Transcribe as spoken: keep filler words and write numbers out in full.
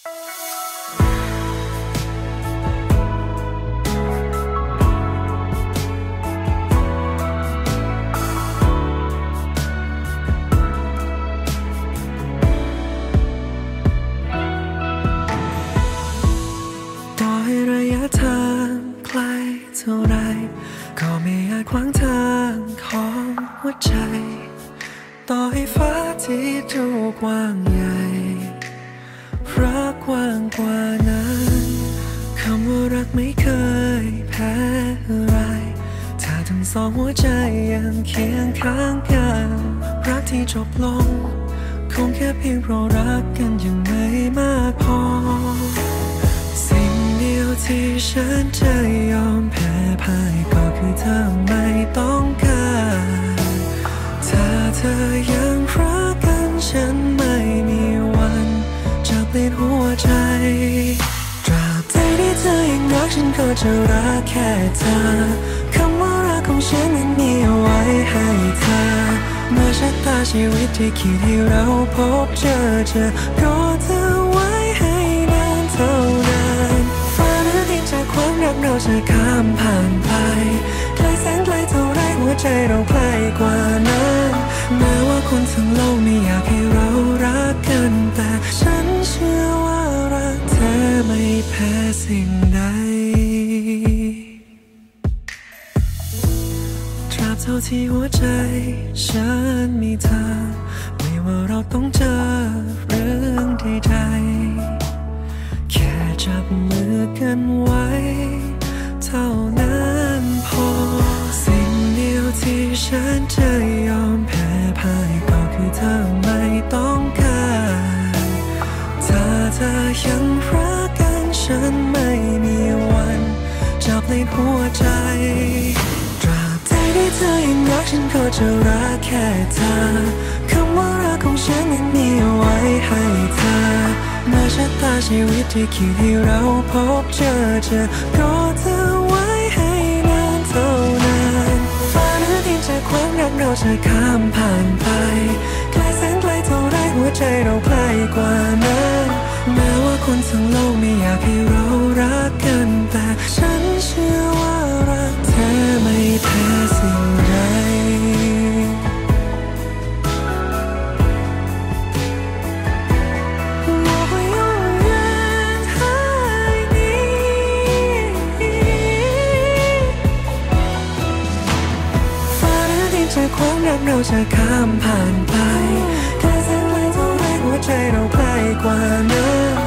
ต่อให้ระยะทางไกลเท่าไรก็ไม่อาจขวางทางของหัวใจต่อให้ฟ้าที่ดูกว้างใหญ่รักกว้างกว่านั้นคำว่ารักไม่เคยแพ้อะไรถ้าทั้งสองหัวใจยังเคียงข้างกันรักที่จบลงคงแค่เพียงเพราะรักกันยังไม่มากพอสิ่งเดียวที่ฉันจะยอมแพ้พ่ายก็คือเธอไม่ต้องการถ้าเธอยังรักกันฉันไม่มีวันจะเปลี่ยนหัวใจตราบใดที่เธอยังรักฉันก็จะรักแค่เธอคำว่ารักของฉันนั้นมีเอาไว้ให้เธอเมื่อชะตาชีวิตที่คิดให้เราพบเจอเจอก็เธอไว้ให้นานเท่านั้นฟ้าหรือดินจากความรักเราจะข้ามผ่านไปไกลแสนไกลเท่าไรหัวใจเราใกล้กว่านั้นแม้ว่าคนทั้งโลกไม่อยากให้เรารักกันแต่ฉันเชื่อว่ารักเธอไม่แพ้สิ่งใดตราบเท่าที่หัวใจฉันมีเธอไม่ว่าเราต้องเจอเรื่องใดๆแค่จับมือกันไว้เท่านั้นพอสิ่งเดียวที่ฉันจะยอมแพ้พ่ายก็คือเธอไม่ต้องการถ้าเธอยังรักกันฉันไม่มีวันจะเปลี่ยนหัวใจตราบใดที่เธอยังรักฉันก็จะรักแค่เธอคำว่ารักของฉันนั้นมีเอาไว้ให้เธอเมื่อชะตาชีวิตที่คิดให้เราพบเจอเจอก็เธอไว้ให้นานเท่านั้นฟ้าหรือดินจากความรักเราจะข้ามผ่านไปไกลแสนไกลเท่าไรหัวใจเราใกล้กว่านั้นแม้ว่าคนทั้งโลกไม่อยากให้เรารักกันแต่ฉันเชื่อว่ารักเธอไม่แพ้สิ่งใดความรักเราจะข้ามผ่านไปไกลแสนไกลเท่าไรหัวใจเราใกล้กว่านั้น